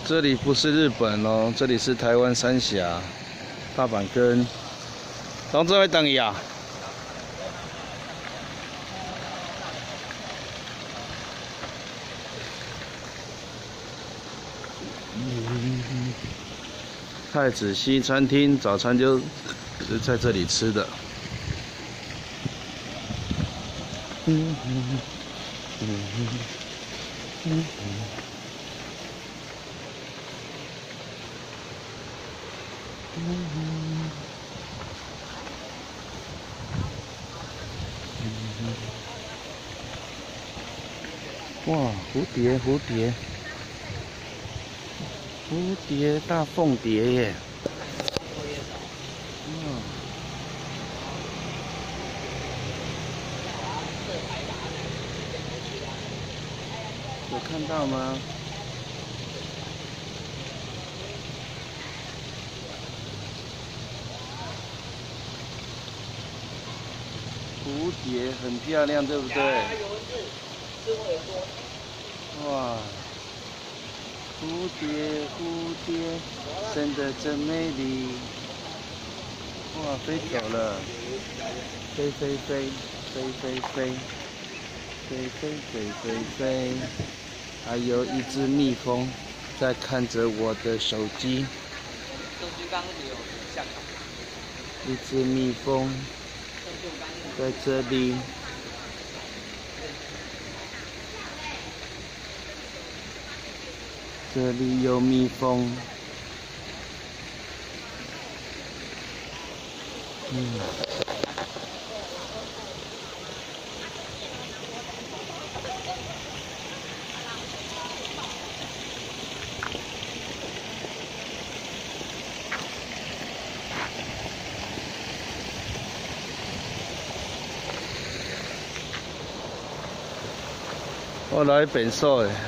这里不是日本哦，这里是台湾三峡、大阪根。同志会等你啊。太子西餐厅早餐就是在这里吃的。哇，蝴蝶，蝴蝶，蝴蝶，大凤蝶耶！有看到吗？蝴蝶很漂亮，对不对？哇，蝴蝶，蝴蝶，生得真美丽。哇，飞走了，飞飞飞，飞飞飞，飞飞飞飞飞。还有一只蜜蜂在看着我的手机。一只蜜蜂在这里。这里有蜜蜂。我来变数的。